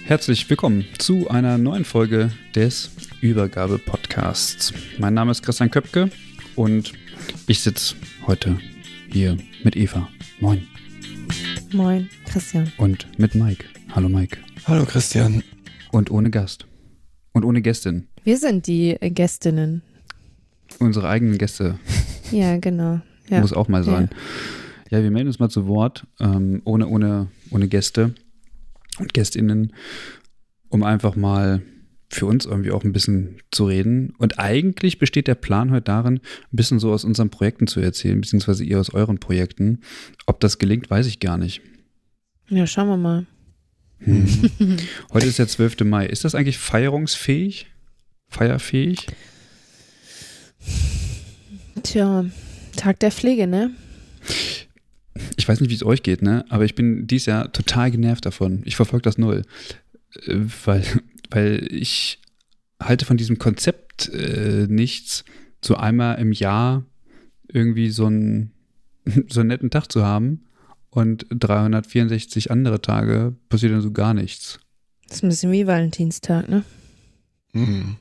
Herzlich willkommen zu einer neuen Folge des Übergabe-Podcasts. Mein Name ist Christian Köpke und ich sitze heute hier mit Eva. Moin. Moin, Christian. Und mit Mike. Hallo Mike. Hallo Christian. Und ohne Gast. Und ohne Gästin. Wir sind die Gästinnen. Unsere eigenen Gäste. Ja, genau. Ja. Muss auch mal sein. Ja, wir melden uns mal zu Wort, ohne Gäste und Gästinnen, um einfach mal für uns irgendwie auch ein bisschen zu reden. Und eigentlich besteht der Plan heute darin, ein bisschen so aus unseren Projekten zu erzählen, beziehungsweise ihr aus euren Projekten. Ob das gelingt, weiß ich gar nicht. Ja, schauen wir mal. Heute ist der 12. Mai. Ist das eigentlich feierungsfähig? Feierfähig? Tja, Tag der Pflege, ne? Ich weiß nicht, wie es euch geht, ne? Aber ich bin dieses Jahr total genervt davon. Ich verfolge das null. Weil ich halte von diesem Konzept nichts, so einmal im Jahr irgendwie so einen netten Tag zu haben und 364 andere Tage passiert dann so gar nichts. Das ist ein bisschen wie Valentinstag, ne? Mhm.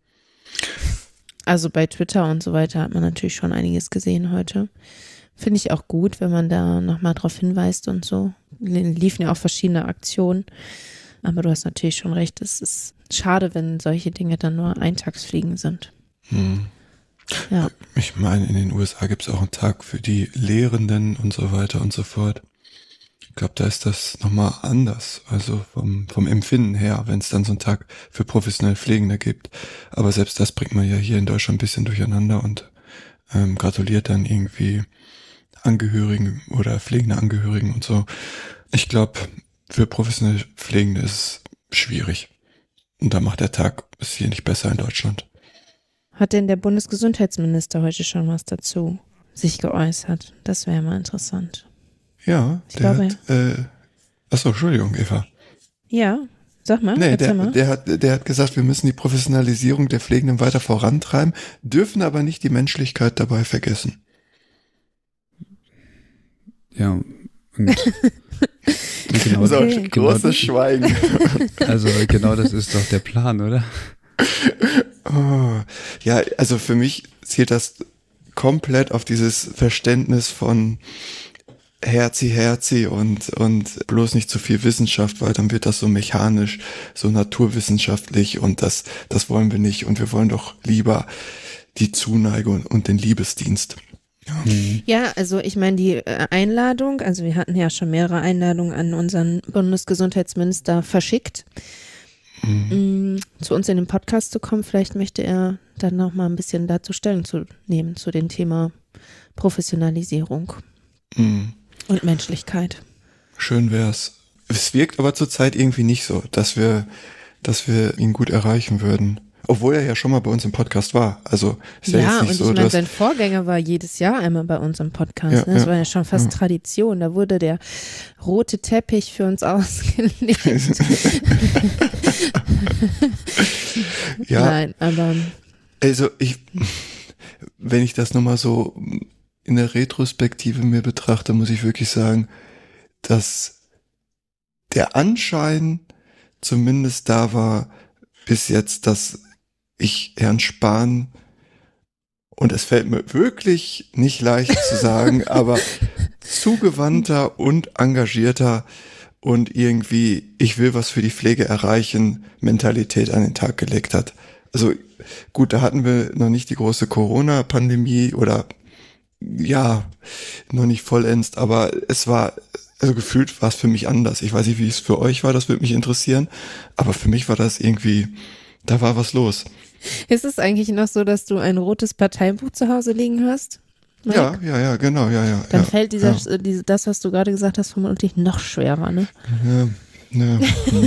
Also bei Twitter und so weiter hat man natürlich schon einiges gesehen heute. Finde ich auch gut, wenn man da nochmal drauf hinweist und so. Liefen ja auch verschiedene Aktionen. Aber du hast natürlich schon recht, es ist schade, wenn solche Dinge dann nur Eintagsfliegen sind. Mhm. Ja. Ich meine, in den USA gibt es auch einen Tag für die Lehrenden und so weiter und so fort. Ich glaube, da ist das nochmal anders, also vom Empfinden her, wenn es dann so einen Tag für professionell Pflegende gibt. Aber selbst das bringt man ja hier in Deutschland ein bisschen durcheinander und gratuliert dann irgendwie Angehörigen oder pflegende Angehörigen und so. Ich glaube, für professionell Pflegende ist es schwierig. Und da macht der Tag es hier nicht besser in Deutschland. Hat denn der Bundesgesundheitsminister heute schon was dazu sich geäußert? Das wäre mal interessant. Ja, achso, Entschuldigung, Eva. Ja, sag mal. Nee, mal. der hat gesagt, wir müssen die Professionalisierung der Pflegenden weiter vorantreiben, dürfen aber nicht die Menschlichkeit dabei vergessen. Ja, und genau, Okay. Großes Schweigen. Also genau das ist doch der Plan, oder? Oh, ja, also für mich zielt das komplett auf dieses Verständnis von Herzi und bloß nicht zu viel Wissenschaft, weil dann wird das so mechanisch, so naturwissenschaftlich und das wollen wir nicht und wir wollen doch lieber die Zuneigung und den Liebesdienst. Ja, also ich meine die Einladung, also wir hatten ja schon mehrere Einladungen an unseren Bundesgesundheitsminister verschickt, zu uns in den Podcast zu kommen. Vielleicht möchte er dann noch mal ein bisschen dazu Stellung zu nehmen, zu dem Thema Professionalisierung und Menschlichkeit. Schön wär's. Es wirkt aber zurzeit irgendwie nicht so, dass wir ihn gut erreichen würden. Obwohl er ja schon mal bei uns im Podcast war. Also ist ja jetzt nicht und so, ich meine, sein Vorgänger war jedes Jahr einmal bei uns im Podcast. Ja, ne? Das ja. war ja schon fast Tradition. Da wurde der rote Teppich für uns ausgelegt. Ja. Nein, aber Also wenn ich das nochmal so in der Retrospektive mir betrachte, muss ich wirklich sagen, dass der Anschein zumindest da war bis jetzt, dass ich Herrn Spahn, und es fällt mir wirklich nicht leicht zu sagen, aber zugewandter und engagierter und irgendwie, ich will was für die Pflege erreichen, Mentalität an den Tag gelegt hat. Also gut, da hatten wir noch nicht die große Corona-Pandemie oder ja, noch nicht vollends, aber es war, also gefühlt war es für mich anders. Ich weiß nicht, wie es für euch war, das würde mich interessieren, aber für mich war das irgendwie, da war was los. ist es eigentlich noch so, dass du ein rotes Parteibuch zu Hause liegen hast? Mike? Ja, genau, ja. Dann fällt das, was du gerade gesagt hast, vermutlich noch schwerer, ne? Ja.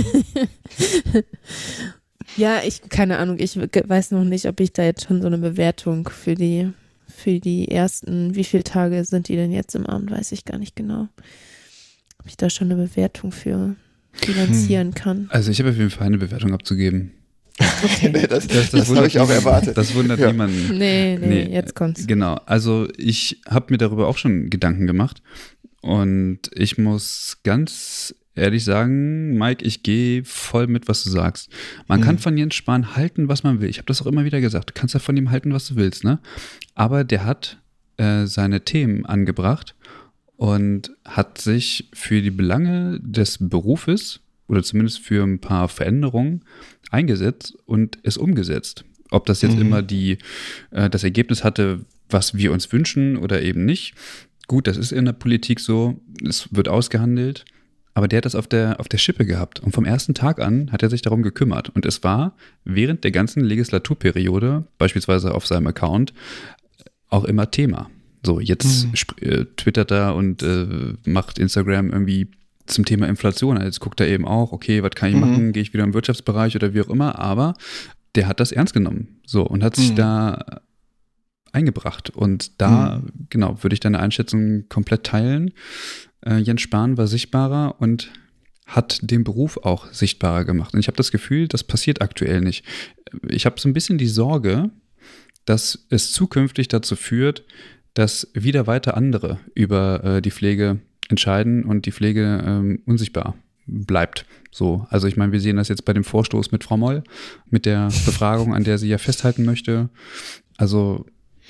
Ja, keine Ahnung, ich weiß noch nicht, ob ich da jetzt schon so eine Bewertung für die ersten, wie viele Tage sind die denn jetzt im Amt, weiß ich gar nicht genau. Ob ich da schon eine Bewertung für finanzieren kann. Also ich habe auf jeden Fall eine Bewertung abzugeben. Okay. Nee, das habe ich auch erwartet. Das wundert niemanden. Nee, jetzt kommt's. Genau, also ich habe mir darüber auch schon Gedanken gemacht und ich muss ganz ehrlich sagen, Mike, ich gehe voll mit, was du sagst. Man kann von Jens Spahn halten, was man will. Ich habe das auch immer wieder gesagt. Du kannst ja von ihm halten, was du willst, ne? Aber der hat seine Themen angebracht und hat sich für die Belange des Berufes oder zumindest für ein paar Veränderungen eingesetzt und es umgesetzt. Ob das jetzt immer das Ergebnis hatte, was wir uns wünschen oder eben nicht. Gut, das ist in der Politik so, es wird ausgehandelt, aber der hat das auf der Schippe gehabt. Und vom ersten Tag an hat er sich darum gekümmert. Und es war während der ganzen Legislaturperiode, beispielsweise auf seinem Account, auch immer Thema. So, jetzt twittert er und macht Instagram irgendwie zum Thema Inflation. Jetzt guckt er eben auch, okay, was kann ich machen? Gehe ich wieder im Wirtschaftsbereich oder wie auch immer? Aber der hat das ernst genommen. So, und hat sich da eingebracht. Und da, genau, würde ich deine Einschätzung komplett teilen. Jens Spahn war sichtbarer und hat den Beruf auch sichtbarer gemacht. Und ich habe das Gefühl, das passiert aktuell nicht. Ich habe so ein bisschen die Sorge, dass es zukünftig dazu führt, dass wieder weiter andere über die Pflege entscheiden und die Pflege unsichtbar bleibt. So, also ich meine, wir sehen das jetzt bei dem Vorstoß mit Frau Moll, mit der Befragung, an der sie ja festhalten möchte. Also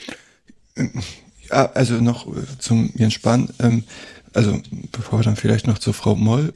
ja, also noch zum Jens Spahn, also bevor wir dann vielleicht noch zur Frau Moll,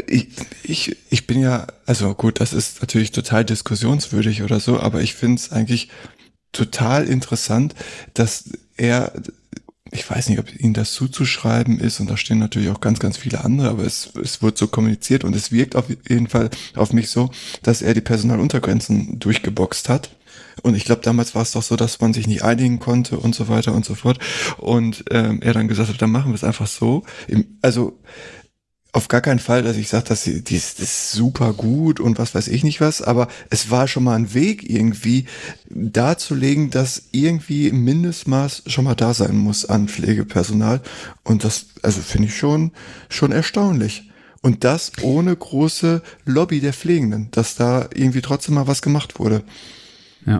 ich bin ja, also gut, das ist natürlich total diskussionswürdig oder so, aber ich finde es eigentlich total interessant, dass er, ich weiß nicht, ob ihm das zuzuschreiben ist, und da stehen natürlich auch ganz, ganz viele andere, aber es wird so kommuniziert und es wirkt auf jeden Fall auf mich so, dass er die Personaluntergrenzen durchgeboxt hat. Und ich glaube, damals war es doch so, dass man sich nicht einigen konnte und so weiter und so fort. Und er dann gesagt hat, dann machen wir es einfach so. Also auf gar keinen Fall, dass ich sage, das ist super gut und was weiß ich nicht was, aber es war schon mal ein Weg irgendwie darzulegen, dass irgendwie im Mindestmaß schon mal da sein muss an Pflegepersonal. Und das, also finde ich schon erstaunlich. Und das ohne große Lobby der Pflegenden, dass da irgendwie trotzdem mal was gemacht wurde. Ja.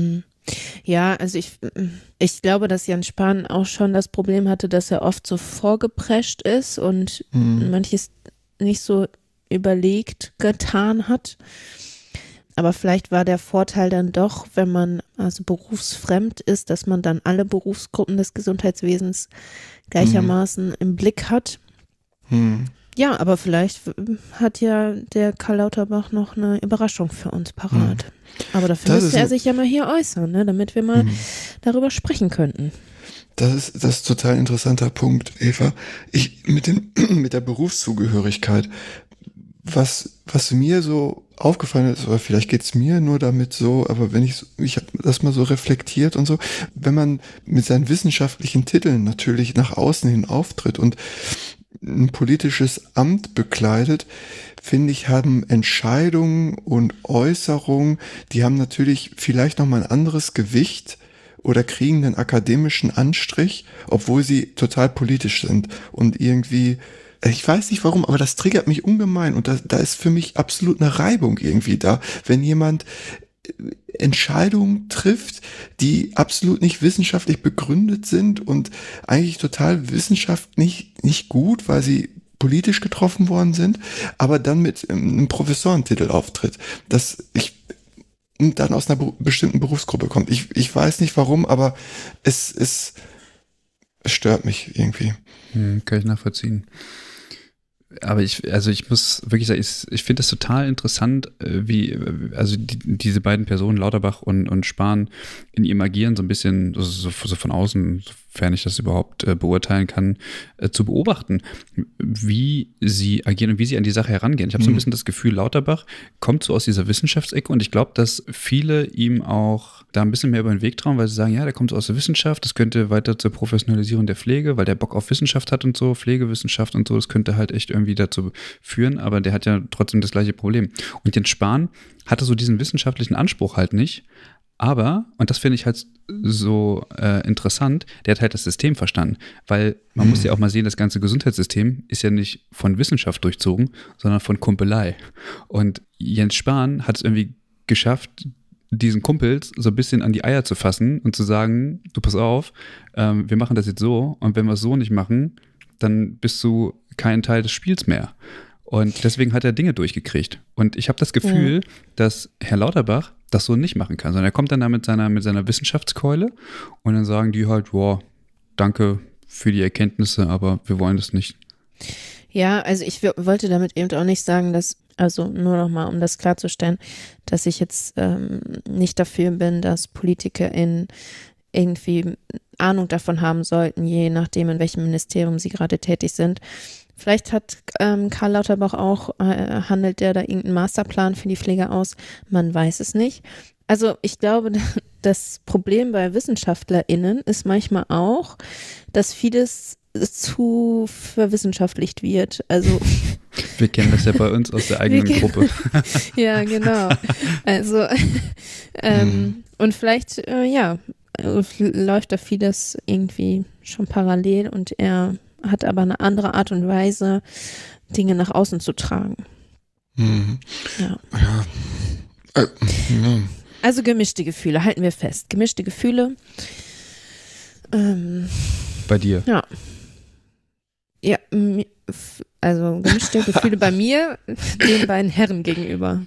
Ja, also ich glaube, dass Jens Spahn auch schon das Problem hatte, dass er oft so vorgeprescht ist und manches nicht so überlegt getan hat. Aber vielleicht war der Vorteil dann doch, wenn man also berufsfremd ist, dass man dann alle Berufsgruppen des Gesundheitswesens gleichermaßen im Blick hat. Ja, aber vielleicht hat ja der Karl Lauterbach noch eine Überraschung für uns parat. Aber dafür müsste er sich ja mal hier äußern, ne, damit wir mal darüber sprechen könnten. Das ist ein total interessanter Punkt, Eva. Mit der Berufszugehörigkeit, was mir so aufgefallen ist, oder vielleicht geht's mir nur damit so, aber wenn ich habe das mal so reflektiert und so, wenn man mit seinen wissenschaftlichen Titeln natürlich nach außen hin auftritt und ein politisches Amt bekleidet, finde ich, haben Entscheidungen und Äußerungen, die haben natürlich vielleicht nochmal ein anderes Gewicht oder kriegen einen akademischen Anstrich, obwohl sie total politisch sind und irgendwie, ich weiß nicht warum, aber das triggert mich ungemein und da ist für mich absolut eine Reibung irgendwie da, wenn jemand Entscheidungen trifft, die absolut nicht wissenschaftlich begründet sind und eigentlich total wissenschaftlich nicht gut, weil sie politisch getroffen worden sind, aber dann mit einem Professorentitel auftritt, und dann aus einer bestimmten Berufsgruppe kommt. Ich weiß nicht warum, aber es stört mich irgendwie. Kann ich nachvollziehen. Aber ich muss wirklich sagen, ich finde das total interessant, wie, also diese beiden Personen, Lauterbach und Spahn, in ihrem Agieren so ein bisschen so von außen, sofern ich das überhaupt beurteilen kann, zu beobachten, wie sie agieren und wie sie an die Sache herangehen. Ich habe so ein bisschen das Gefühl, Lauterbach kommt so aus dieser Wissenschaftsecke und ich glaube, dass viele ihm auch da ein bisschen mehr über den Weg trauen, weil sie sagen, ja, der kommt so aus der Wissenschaft, das könnte weiter zur Professionalisierung der Pflege, weil der Bock auf Wissenschaft hat und so, Pflegewissenschaft und so, das könnte halt echt irgendwie dazu führen, aber der hat ja trotzdem das gleiche Problem. Und Jens Spahn hatte so diesen wissenschaftlichen Anspruch halt nicht, aber, und das finde ich halt so interessant, der hat halt das System verstanden, weil man muss ja auch mal sehen, das ganze Gesundheitssystem ist ja nicht von Wissenschaft durchzogen, sondern von Kumpelei. Und Jens Spahn hat es irgendwie geschafft, diesen Kumpels so ein bisschen an die Eier zu fassen und zu sagen, du pass auf, wir machen das jetzt so und wenn wir es so nicht machen, dann bist du kein Teil des Spiels mehr. Und deswegen hat er Dinge durchgekriegt. Und ich habe das Gefühl, dass Herr Lauterbach das so nicht machen kann, sondern er kommt dann da mit seiner Wissenschaftskeule und dann sagen die halt, wow, danke für die Erkenntnisse, aber wir wollen das nicht. Ja, also ich wollte damit eben auch nicht sagen, dass, also nur nochmal, um das klarzustellen, dass ich jetzt nicht dafür bin, dass PolitikerInnen irgendwie Ahnung davon haben sollten, je nachdem, in welchem Ministerium sie gerade tätig sind. Vielleicht hat Karl Lauterbach auch, handelt der da irgendeinen Masterplan für die Pflege aus? Man weiß es nicht. Also ich glaube, das Problem bei WissenschaftlerInnen ist manchmal auch, dass vieles zu verwissenschaftlicht wird. Also wir kennen das ja bei uns aus der eigenen Gruppe. Ja, genau. Also und vielleicht, läuft da vieles irgendwie schon parallel und er hat aber eine andere Art und Weise, Dinge nach außen zu tragen. Ja. Also gemischte Gefühle, halten wir fest. Gemischte Gefühle. Bei dir? Ja. Ja, also gemischte Gefühle bei mir, den beiden Herren gegenüber.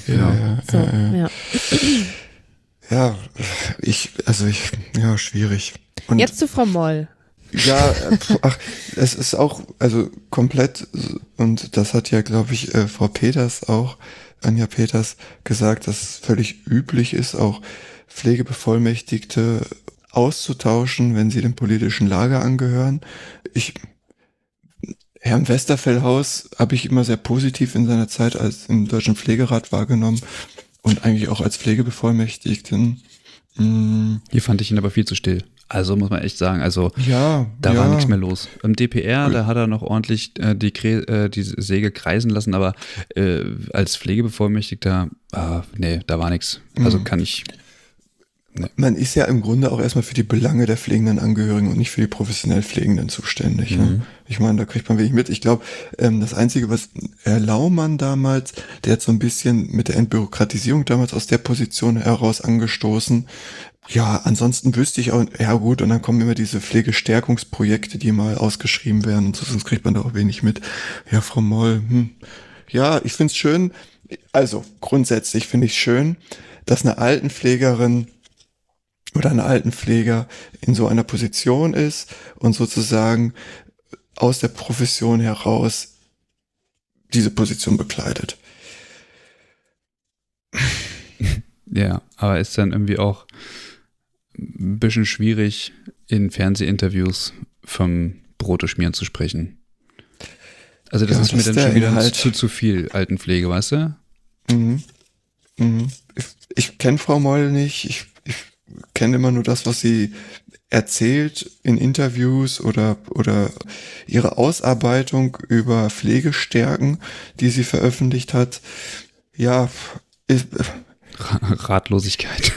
Schwierig. Und jetzt zu Frau Moll. Ja, es ist auch, also komplett, und das hat ja, glaube ich, Frau Peters auch, Anja Peters, gesagt, dass es völlig üblich ist, auch Pflegebevollmächtigte auszutauschen, wenn sie dem politischen Lager angehören. Herrn Westerfellhaus habe ich immer sehr positiv in seiner Zeit als im Deutschen Pflegerat wahrgenommen und eigentlich auch als Pflegebevollmächtigten. Hier fand ich ihn aber viel zu still. Also muss man echt sagen, da war nichts mehr los. Im DPR, da hat er noch ordentlich die Säge kreisen lassen, aber als Pflegebevollmächtigter, nee, da war nichts. Also kann ich... Nee. Man ist ja im Grunde auch erstmal für die Belange der pflegenden Angehörigen und nicht für die professionell Pflegenden zuständig. Ne? Ich meine, da kriegt man wenig mit. Ich glaube, das Einzige, was Herr Laumann damals, der hat so ein bisschen mit der Entbürokratisierung damals aus der Position heraus angestoßen. Ja, ansonsten wüsste ich auch, ja gut, und dann kommen immer diese Pflegestärkungsprojekte, die mal ausgeschrieben werden und so, sonst kriegt man da auch wenig mit. Ja, Frau Moll, ja, ich finde es schön, also grundsätzlich finde ich schön, dass eine Altenpflegerin oder ein Altenpfleger in so einer Position ist und sozusagen aus der Profession heraus diese Position bekleidet. Ja, aber ist dann irgendwie auch ein bisschen schwierig, in Fernsehinterviews vom Broteschmieren zu sprechen. Also das ist mir dann schon wieder zu viel Altenpflege, weißt du? Ich kenne Frau Moll nicht, ich kenne immer nur das, was sie erzählt in Interviews oder ihre Ausarbeitung über Pflegestärken, die sie veröffentlicht hat. Ja, Ratlosigkeit.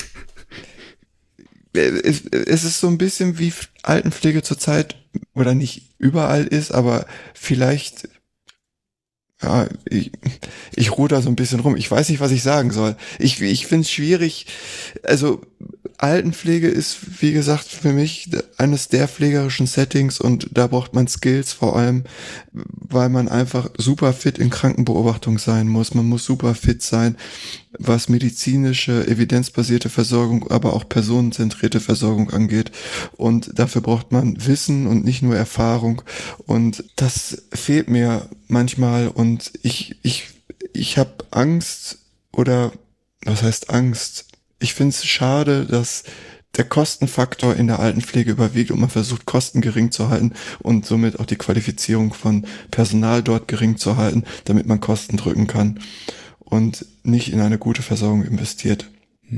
Es ist so ein bisschen wie Altenpflege zurzeit, oder nicht überall ist, aber vielleicht, ja, ich ruhe da so ein bisschen rum. Ich weiß nicht, was ich sagen soll. Ich finde es schwierig. Also Altenpflege ist, wie gesagt, für mich eines der pflegerischen Settings und da braucht man Skills, vor allem, weil man einfach super fit in Krankenbeobachtung sein muss. Man muss super fit sein, was medizinische, evidenzbasierte Versorgung, aber auch personenzentrierte Versorgung angeht. Und dafür braucht man Wissen und nicht nur Erfahrung. Und das fehlt mir manchmal und ich habe Angst, oder was heißt Angst? Ich finde es schade, dass der Kostenfaktor in der Altenpflege überwiegt und man versucht, Kosten gering zu halten und somit auch die Qualifizierung von Personal dort gering zu halten, damit man Kosten drücken kann und nicht in eine gute Versorgung investiert.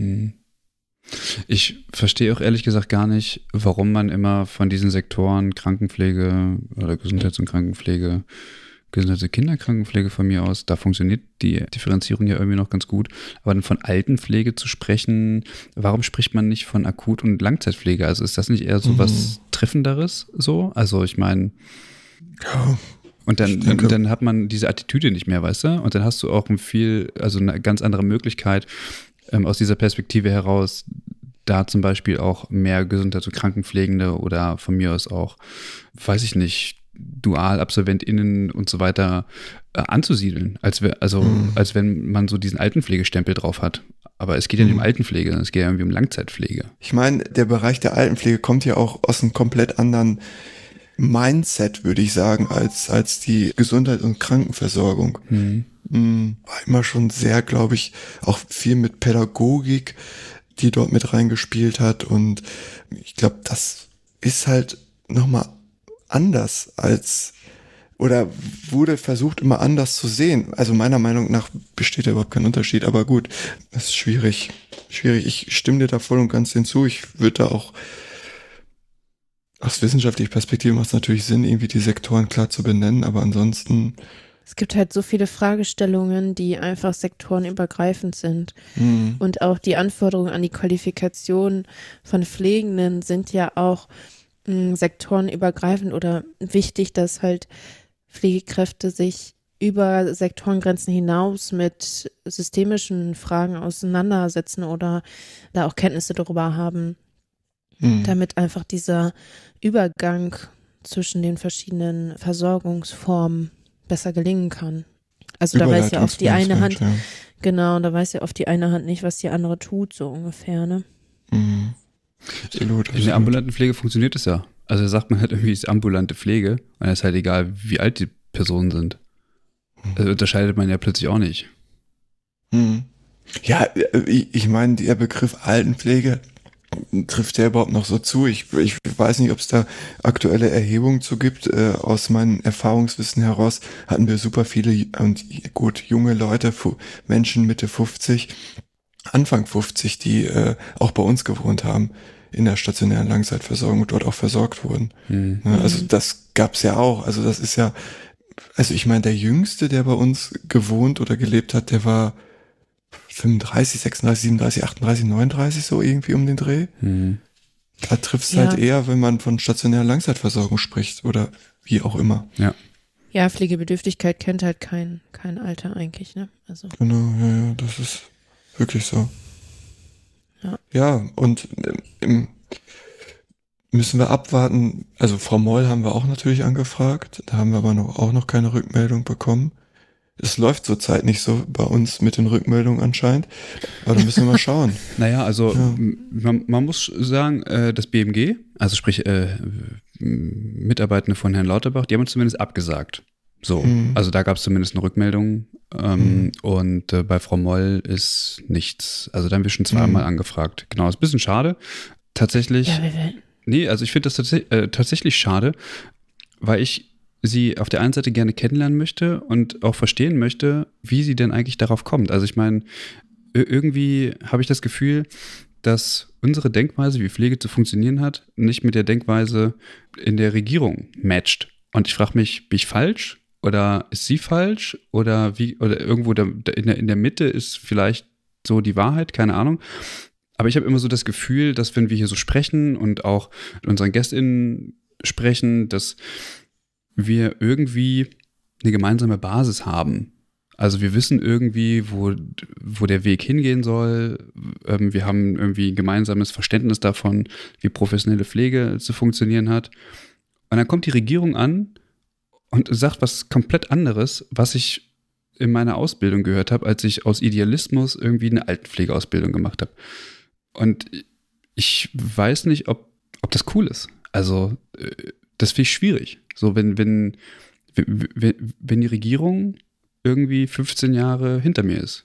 Ich verstehe auch ehrlich gesagt gar nicht, warum man immer von diesen Sektoren Krankenpflege oder Gesundheits- und Krankenpflege, Gesundheits- und Kinderkrankenpflege von mir aus, da funktioniert die Differenzierung ja irgendwie noch ganz gut. Aber dann von Altenpflege zu sprechen, warum spricht man nicht von Akut- und Langzeitpflege? Also ist das nicht eher so was Treffenderes so? Also ich meine, ja, und dann hat man diese Attitüde nicht mehr, weißt du? Und dann hast du auch eine ganz andere Möglichkeit, aus dieser Perspektive heraus, da zum Beispiel auch mehr Gesundheits- und Krankenpflegende oder von mir aus auch, weiß ich nicht, DualabsolventInnen und so weiter anzusiedeln, als wenn man so diesen Altenpflegestempel drauf hat. Aber es geht ja nicht um Altenpflege, es geht ja irgendwie um Langzeitpflege. Ich meine, der Bereich der Altenpflege kommt ja auch aus einem komplett anderen Mindset, würde ich sagen, als die Gesundheit- und Krankenversorgung. War immer schon sehr, glaube ich, auch viel mit Pädagogik, die dort mit reingespielt hat. Und ich glaube, das ist halt nochmal anders oder wurde versucht, immer anders zu sehen. Also meiner Meinung nach besteht da überhaupt kein Unterschied. Aber gut, das ist schwierig. Ich stimme dir da voll und ganz hinzu. Ich würde da auch aus wissenschaftlicher Perspektive macht es natürlich Sinn, irgendwie die Sektoren klar zu benennen, aber ansonsten. Es gibt halt so viele Fragestellungen, die einfach sektorenübergreifend sind. Und auch die Anforderungen an die Qualifikation von Pflegenden sind ja auch sektorenübergreifend oder wichtig, dass halt Pflegekräfte sich über Sektorengrenzen hinaus mit systemischen Fragen auseinandersetzen oder da auch Kenntnisse darüber haben, damit einfach dieser Übergang zwischen den verschiedenen Versorgungsformen besser gelingen kann. Also da weiß ja oft die eine Hand, genau, da weiß ja oft die eine Hand nicht, was die andere tut, so ungefähr, ne? Absolut. In der ambulanten Pflege funktioniert es ja. Also sagt man halt irgendwie, es ist ambulante Pflege, und es ist halt egal, wie alt die Personen sind. Also unterscheidet man ja plötzlich auch nicht. Ja, ich meine, der Begriff Altenpflege trifft der überhaupt noch so zu? Ich weiß nicht, ob es da aktuelle Erhebungen zu gibt. Aus meinem Erfahrungswissen heraus hatten wir super viele und gut junge Leute, Menschen Mitte 50, Anfang 50, die auch bei uns gewohnt haben in der stationären Langzeitversorgung und dort auch versorgt wurden. Also das gab's ja auch. Also das ist ja, also ich meine, der Jüngste, der bei uns gewohnt oder gelebt hat, der war 35, 36, 37, 38, 39, so irgendwie um den Dreh. Da trifft es halt eher, wenn man von stationärer Langzeitversorgung spricht oder wie auch immer. Ja, Pflegebedürftigkeit kennt halt kein Alter eigentlich, ne? Also. Genau, ja, das ist wirklich so. Ja, und müssen wir abwarten. Also Frau Moll haben wir auch natürlich angefragt. Da haben wir aber auch noch keine Rückmeldung bekommen. Es läuft zurzeit nicht so bei uns mit den Rückmeldungen anscheinend. Aber da müssen wir mal schauen. Naja, also man muss sagen, das BMG, also sprich Mitarbeitende von Herrn Lauterbach, die haben uns zumindest abgesagt. So, also da gab es zumindest eine Rückmeldung. Und bei Frau Moll ist nichts. Also da haben wir schon zweimal angefragt. Genau, ist ein bisschen schade. Tatsächlich. Ja, also ich finde das tatsächlich schade, weil ich sie auf der einen Seite gerne kennenlernen möchte und auch verstehen möchte, wie sie denn eigentlich darauf kommt. Also ich meine, irgendwie habe ich das Gefühl, dass unsere Denkweise, wie Pflege zu funktionieren hat, nicht mit der Denkweise in der Regierung matcht. Und ich frage mich, bin ich falsch? Oder ist sie falsch? Oder irgendwo in der Mitte ist vielleicht so die Wahrheit, keine Ahnung. Aber ich habe immer so das Gefühl, dass wenn wir hier so sprechen und auch mit unseren GästInnen sprechen, dass wir irgendwie eine gemeinsame Basis haben. Also wir wissen irgendwie, wo der Weg hingehen soll. Wir haben irgendwie ein gemeinsames Verständnis davon, wie professionelle Pflege zu funktionieren hat. Und dann kommt die Regierung an und sagt was komplett anderes, was ich in meiner Ausbildung gehört habe, als ich aus Idealismus irgendwie eine Altenpflegeausbildung gemacht habe. Und ich weiß nicht, ob das cool ist. Also das finde ich schwierig. So, wenn die Regierung irgendwie 15 Jahre hinter mir ist.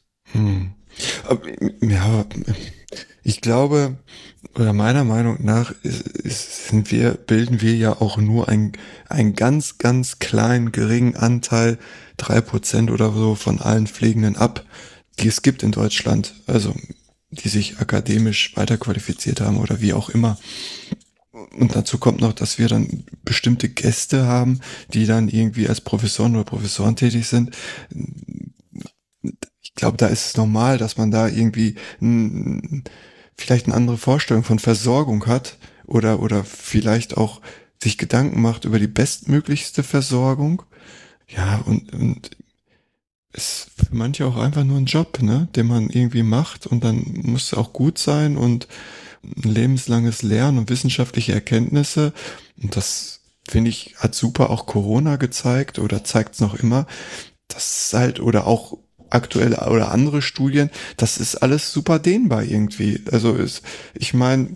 Ja, ich glaube, oder meiner Meinung nach bilden wir ja auch nur einen ganz, ganz kleinen, geringen Anteil, 3% oder so von allen Pflegenden ab, die es gibt in Deutschland. Also, die sich akademisch weiterqualifiziert haben oder wie auch immer. Und dazu kommt noch, dass wir dann bestimmte Gäste haben, die dann irgendwie als Professoren oder Professoren tätig sind. Ich glaube, da ist es normal, dass man da irgendwie vielleicht eine andere Vorstellung von Versorgung hat oder vielleicht auch sich Gedanken macht über die bestmöglichste Versorgung. Ja, und ist für manche auch einfach nur ein Job, ne, den man irgendwie macht und dann muss es auch gut sein und ein lebenslanges Lernen und wissenschaftliche Erkenntnisse. Und das finde ich, hat super auch Corona gezeigt oder zeigt es noch immer. Das ist halt, oder auch aktuelle oder andere Studien, das ist alles super dehnbar irgendwie. Also ich meine,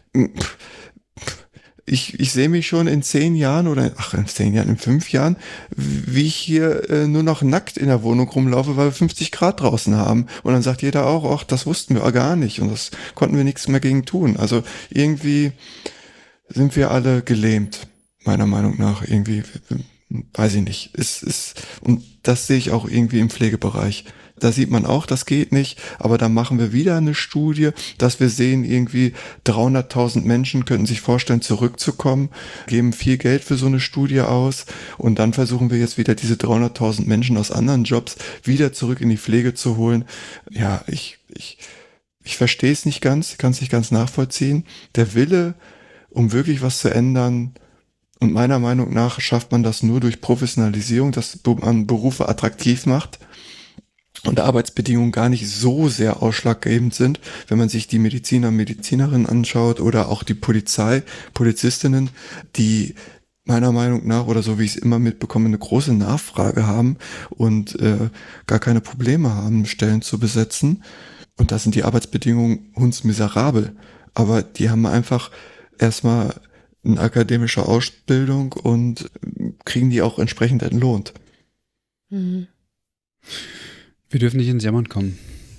ich sehe mich schon in 10 Jahren oder, in 10 Jahren, in 5 Jahren, wie ich hier nur noch nackt in der Wohnung rumlaufe, weil wir 50 Grad draußen haben. Und dann sagt jeder auch, ach, das wussten wir gar nicht und das konnten wir nichts mehr gegen tun. Also irgendwie sind wir alle gelähmt, meiner Meinung nach. Irgendwie, weiß ich nicht. Und das sehe ich auch irgendwie im Pflegebereich. Da sieht man auch, das geht nicht, aber da machen wir wieder eine Studie, dass wir sehen, irgendwie 300.000 Menschen könnten sich vorstellen, zurückzukommen, geben viel Geld für so eine Studie aus und dann versuchen wir jetzt wieder diese 300.000 Menschen aus anderen Jobs wieder zurück in die Pflege zu holen. Ja, ich verstehe es nicht ganz, kann es nicht ganz nachvollziehen. Der Wille, um wirklich was zu ändern, und meiner Meinung nach schafft man das nur durch Professionalisierung, dass man Berufe attraktiv macht und Arbeitsbedingungen gar nicht so sehr ausschlaggebend sind, wenn man sich die Mediziner und Medizinerinnen anschaut oder auch die Polizistinnen, die meiner Meinung nach oder so wie ich es immer mitbekomme, eine große Nachfrage haben und gar keine Probleme haben, Stellen zu besetzen. Und da sind die Arbeitsbedingungen hundsmiserabel. Aber die haben einfach erstmal eine akademische Ausbildung und kriegen die auch entsprechend entlohnt. Mhm. Wir dürfen nicht ins Jammern kommen.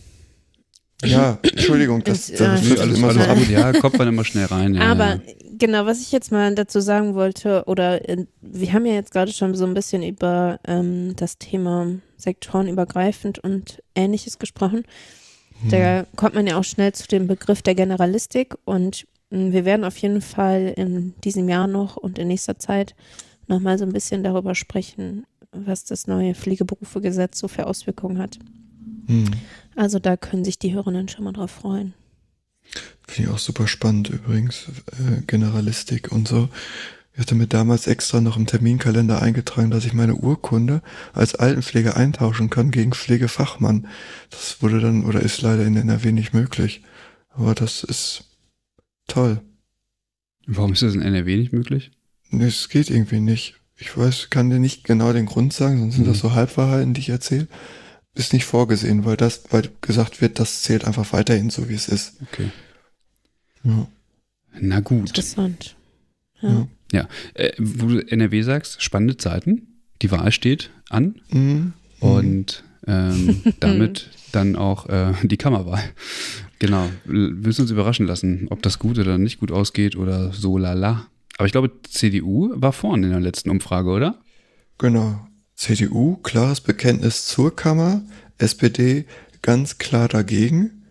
Ja, Entschuldigung, das Nö, ist alles immer so ab. gut. Ja, kommt man immer schnell rein. Ja, Aber ja. genau, was ich jetzt mal dazu sagen wollte, wir haben ja jetzt gerade schon so ein bisschen über das Thema sektorenübergreifend und Ähnliches gesprochen. Da kommt man ja auch schnell zu dem Begriff der Generalistik und wir werden auf jeden Fall in diesem Jahr noch und in nächster Zeit nochmal so ein bisschen darüber sprechen, was das neue Pflegeberufegesetz so für Auswirkungen hat. Also da können sich die Hörenden schon mal drauf freuen. Finde ich auch super spannend übrigens, Generalistik und so. Ich hatte mir damals extra noch im Terminkalender eingetragen, dass ich meine Urkunde als Altenpflege eintauschen kann gegen Pflegefachmann. Das wurde dann oder ist leider in NRW nicht möglich. Aber das ist toll. Warum ist das in NRW nicht möglich? Nee, es geht irgendwie nicht. Ich kann dir nicht genau den Grund sagen, sonst sind das so Halbwahrheiten, die ich erzähle. Ist nicht vorgesehen, weil gesagt wird, das zählt einfach weiterhin so, wie es ist. Okay. Ja. Na gut. Interessant. Ja. Ja, wo du NRW sagst, spannende Zeiten. Die Wahl steht an und damit dann auch die Kammerwahl. Genau. Willst du uns überraschen lassen, ob das gut oder nicht gut ausgeht oder so lala. Aber ich glaube, CDU war vorne in der letzten Umfrage, oder? Genau. CDU, klares Bekenntnis zur Kammer. SPD ganz klar dagegen.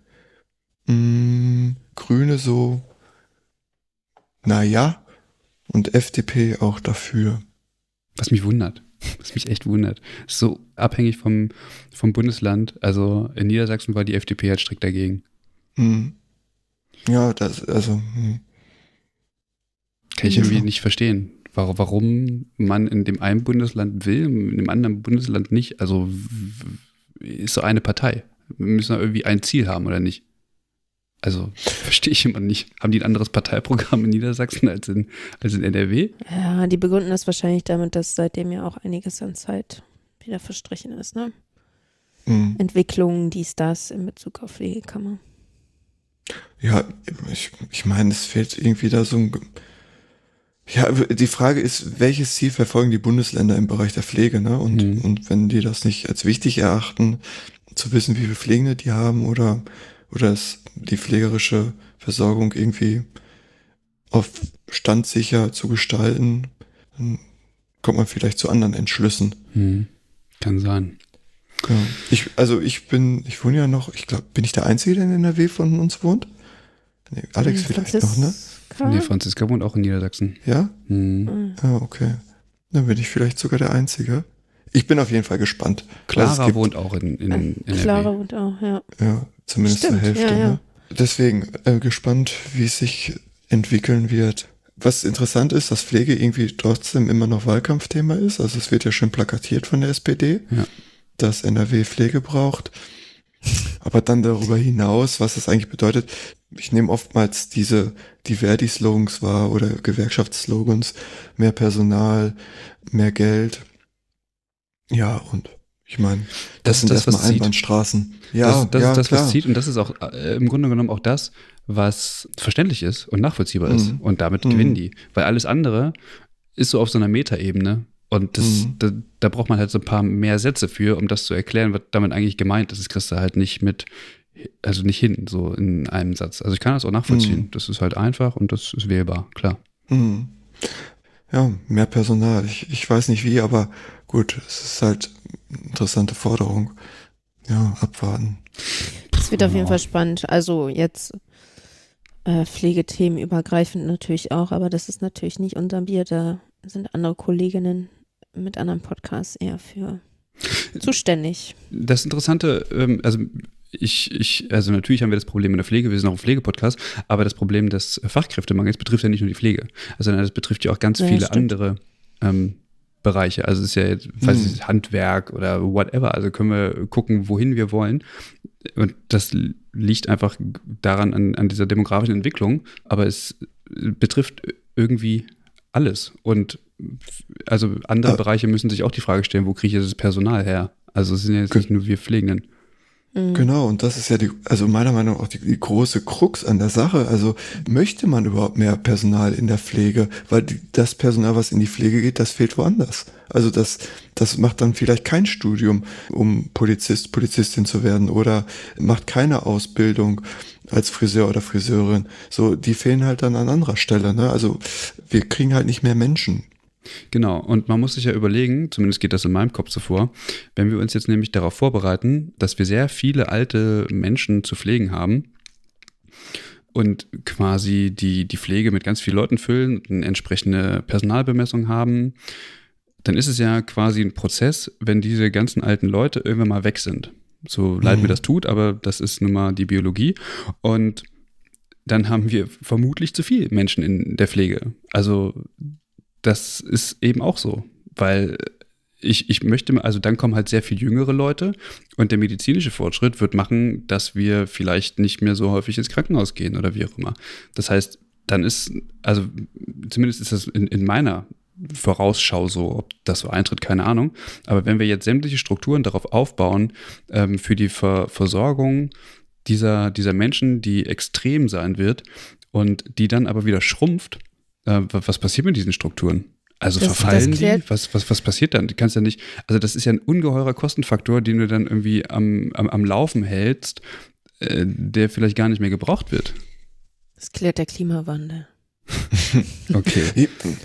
Grüne so, naja. Und FDP auch dafür. Was mich wundert. Was mich echt wundert. Ist so abhängig vom Bundesland. Also in Niedersachsen war die FDP halt strikt dagegen. Ja, Kann ich irgendwie nicht verstehen. Warum man in dem einen Bundesland will, in dem anderen Bundesland nicht. Also ist so eine Partei. Wir müssen irgendwie ein Ziel haben, oder nicht? Also verstehe ich immer nicht. Haben die ein anderes Parteiprogramm in Niedersachsen als in NRW? Ja, die begründen das wahrscheinlich damit, dass seitdem ja auch einiges an Zeit wieder verstrichen ist, ne? Entwicklungen, dies, das in Bezug auf Pflegekammer. Ja, ich meine, es fehlt irgendwie da so ein... Ja, die Frage ist, welches Ziel verfolgen die Bundesländer im Bereich der Pflege, ne? Und wenn die das nicht als wichtig erachten, zu wissen, wie viele Pflegende die haben oder die pflegerische Versorgung irgendwie auf standsicher zu gestalten, dann kommt man vielleicht zu anderen Entschlüssen. Kann sein. Ja. Ich wohne ja noch, ich glaube, bin ich der Einzige, der in NRW von uns wohnt? Nee, Alex vielleicht noch, ne? Nee, Franziska wohnt auch in Niedersachsen. Ja? Ah, okay. Dann bin ich vielleicht sogar der Einzige. Ich bin auf jeden Fall gespannt. Clara wohnt auch in NRW. Clara wohnt auch, ja. Ja, zumindest zur Hälfte. Ja, ja. Ne? Deswegen gespannt, wie es sich entwickeln wird. Was interessant ist, dass Pflege irgendwie trotzdem immer noch Wahlkampfthema ist. Also es wird ja schön plakatiert von der SPD, dass NRW Pflege braucht. Aber dann darüber hinaus, was das eigentlich bedeutet, ich nehme oftmals die Verdi-Slogans wahr oder Gewerkschaftsslogans, mehr Personal, mehr Geld. Ja, und ich meine, das sind erstmal Einbahnstraßen. Ja, das ist das, klar. was zieht, und das ist auch im Grunde genommen auch das, was verständlich ist und nachvollziehbar ist. Und damit gewinnen die. Weil alles andere ist so auf so einer Metaebene. Und da braucht man halt so ein paar mehr Sätze für, um das zu erklären, was damit eigentlich gemeint ist. Das kriegst du halt nicht nicht hin, so in einem Satz. Also ich kann das auch nachvollziehen. Das ist halt einfach und das ist wählbar, klar. Ja, mehr Personal. Ich weiß nicht wie, aber gut, es ist halt eine interessante Forderung. Ja, abwarten. Es wird auf jeden Fall spannend. Also jetzt Pflegethemen übergreifend natürlich auch, aber das ist natürlich nicht unser Bier. Da sind andere Kolleginnen mit anderen Podcasts eher für zuständig. Das Interessante, also natürlich haben wir das Problem in der Pflege, wir sind auch ein Pflegepodcast, aber das Problem des Fachkräftemangels betrifft ja nicht nur die Pflege, sondern das betrifft ja auch ganz viele andere Bereiche. Also es ist ja jetzt, weiß ich, Handwerk oder whatever, also können wir gucken, wohin wir wollen. Und das liegt einfach daran an dieser demografischen Entwicklung, aber es betrifft irgendwie alles. Und also andere Bereiche müssen sich auch die Frage stellen, wo kriege ich das Personal her? Also es sind ja jetzt nicht nur wir Pflegenden. Genau, und das ist ja also meiner Meinung nach auch die große Krux an der Sache. Also möchte man überhaupt mehr Personal in der Pflege? Weil das Personal, was in die Pflege geht, das fehlt woanders. Also das macht dann vielleicht kein Studium, um Polizistin zu werden, oder macht keine Ausbildung als Friseur oder Friseurin. So, die fehlen halt dann an anderer Stelle, ne? Also wir kriegen halt nicht mehr Menschen. Genau, und man muss sich ja überlegen, zumindest geht das in meinem Kopf so vor, wenn wir uns jetzt nämlich darauf vorbereiten, dass wir sehr viele alte Menschen zu pflegen haben und quasi die Pflege mit ganz vielen Leuten füllen und eine entsprechende Personalbemessung haben, dann ist es ja quasi ein Prozess, wenn diese ganzen alten Leute irgendwann mal weg sind. So leid mir das tut, aber das ist nun mal die Biologie. Und dann haben wir vermutlich zu viele Menschen in der Pflege. Also das ist eben auch so, weil ich möchte, also dann kommen halt sehr viel jüngere Leute und der medizinische Fortschritt wird machen, dass wir vielleicht nicht mehr so häufig ins Krankenhaus gehen oder wie auch immer. Das heißt, dann ist, also zumindest ist das in meiner Vorausschau so, ob das so eintritt, keine Ahnung. Aber wenn wir jetzt sämtliche Strukturen darauf aufbauen, für die Versorgung dieser Menschen, die extrem sein wird und die dann aber wieder schrumpft, was passiert mit diesen Strukturen? Also verfallen die? Was passiert dann? Du kannst ja nicht, also das ist ja ein ungeheurer Kostenfaktor, den du dann irgendwie am Laufen hältst, der vielleicht gar nicht mehr gebraucht wird. Das klärt der Klimawandel. Okay.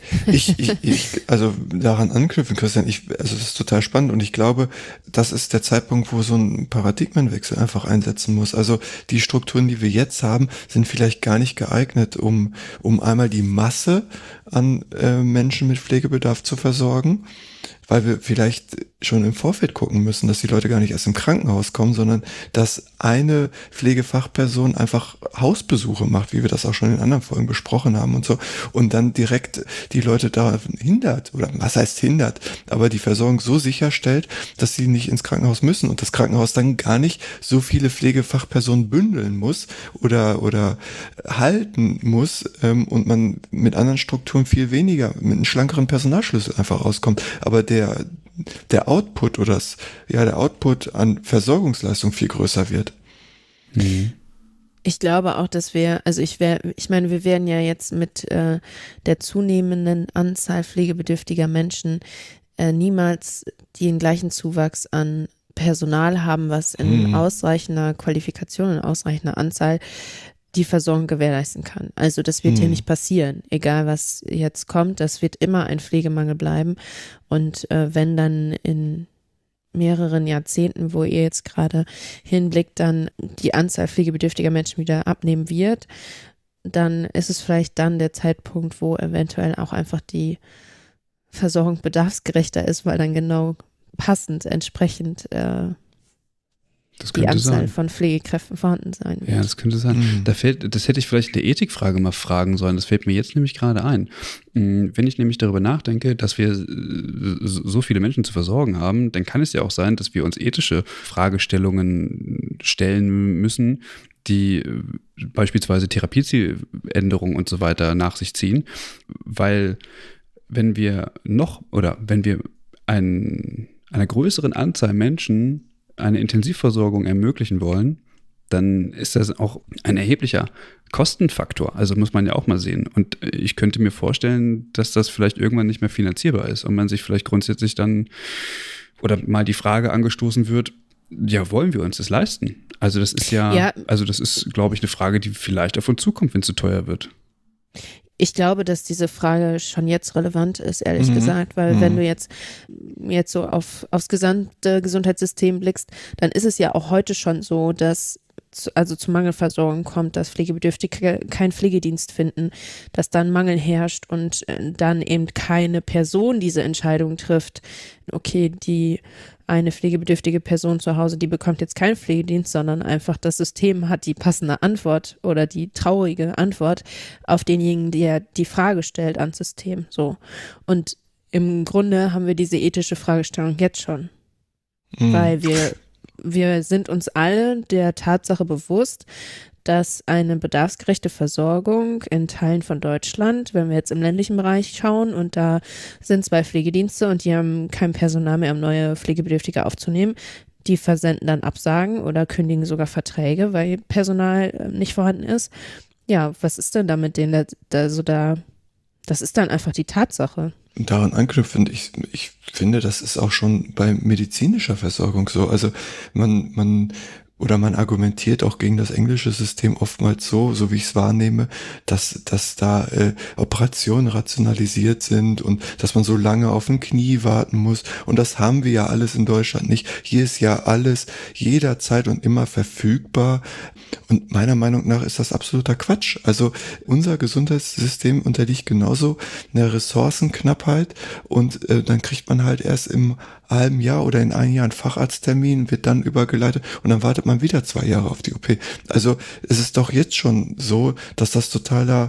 Also daran anknüpfen, Christian, also das ist total spannend und ich glaube, das ist der Zeitpunkt, wo so ein Paradigmenwechsel einfach einsetzen muss. Also die Strukturen, die wir jetzt haben, sind vielleicht gar nicht geeignet, um einmal die Masse an Menschen mit Pflegebedarf zu versorgen, weil wir vielleicht schon im Vorfeld gucken müssen, dass die Leute gar nicht erst im Krankenhaus kommen, sondern dass eine Pflegefachperson einfach Hausbesuche macht, wie wir das auch schon in anderen Folgen besprochen haben und so, und dann direkt die Leute da hindert, oder was heißt hindert, aber die Versorgung so sicherstellt, dass sie nicht ins Krankenhaus müssen und das Krankenhaus dann gar nicht so viele Pflegefachpersonen bündeln muss oder halten muss, und man mit anderen Strukturen viel weniger, mit einem schlankeren Personalschlüssel einfach rauskommt. Aber der Output der Output an Versorgungsleistung viel größer wird. Ich glaube auch, dass wir werden ja jetzt mit der zunehmenden Anzahl pflegebedürftiger Menschen niemals den gleichen Zuwachs an Personal haben, was in ausreichender Qualifikation, in ausreichender Anzahl die Versorgung gewährleisten kann. Also das wird hier nicht passieren. Egal was jetzt kommt, das wird immer ein Pflegemangel bleiben. Und wenn dann in mehreren Jahrzehnten, wo ihr jetzt gerade hinblickt, dann die Anzahl pflegebedürftiger Menschen wieder abnehmen wird, dann ist es vielleicht dann der Zeitpunkt, wo eventuell auch einfach die Versorgung bedarfsgerechter ist, weil dann genau passend entsprechend die Anzahl von Pflegekräften vorhanden sein wird. Ja, das könnte sein. Das hätte ich vielleicht eine Ethikfrage mal fragen sollen. Das fällt mir jetzt nämlich gerade ein. Wenn ich nämlich darüber nachdenke, dass wir so viele Menschen zu versorgen haben, dann kann es ja auch sein, dass wir uns ethische Fragestellungen stellen müssen, die beispielsweise Therapiezieländerungen und so weiter nach sich ziehen, weil wenn wir einer größeren Anzahl Menschen eine Intensivversorgung ermöglichen wollen, dann ist das auch ein erheblicher Kostenfaktor. Also muss man ja auch mal sehen. Und ich könnte mir vorstellen, dass das vielleicht irgendwann nicht mehr finanzierbar ist und man sich vielleicht grundsätzlich dann oder mal die Frage angestoßen wird, ja, wollen wir uns das leisten? Also das ist das ist, glaube ich, eine Frage, die vielleicht auf uns zukommt, wenn es zu teuer wird. Ich glaube, dass diese Frage schon jetzt relevant ist, ehrlich gesagt, weil wenn du jetzt so aufs gesamte Gesundheitssystem blickst, dann ist es ja auch heute schon so, dass zu Mangelversorgung kommt, dass Pflegebedürftige keinen Pflegedienst finden, dass dann Mangel herrscht und dann eben keine Person diese Entscheidung trifft, okay, die eine pflegebedürftige Person zu Hause, die bekommt jetzt keinen Pflegedienst, sondern einfach das System hat die passende Antwort oder die traurige Antwort auf denjenigen, der die Frage stellt ans System. So. Und im Grunde haben wir diese ethische Fragestellung jetzt schon, weil wir sind uns alle der Tatsache bewusst, dass eine bedarfsgerechte Versorgung in Teilen von Deutschland, wenn wir jetzt im ländlichen Bereich schauen und da sind 2 Pflegedienste und die haben kein Personal mehr, um neue Pflegebedürftige aufzunehmen, die versenden dann Absagen oder kündigen sogar Verträge, weil Personal nicht vorhanden ist. Ja, was ist denn da mit denen? Das ist dann einfach die Tatsache. Daran anknüpfend, ich finde, das ist auch schon bei medizinischer Versorgung so. Also man argumentiert auch gegen das englische System oftmals so wie ich es wahrnehme, dass da Operationen rationalisiert sind und dass man so lange auf ein Knie warten muss. Und das haben wir ja alles in Deutschland nicht. Hier ist ja alles jederzeit und immer verfügbar. Und meiner Meinung nach ist das absoluter Quatsch. Also unser Gesundheitssystem unterliegt genauso einer Ressourcenknappheit und dann kriegt man halt erst im halben Jahr oder in einem Jahr einen Facharzttermin, wird dann übergeleitet und dann wartet man wieder 2 Jahre auf die OP. Also es ist doch jetzt schon so, dass das totaler,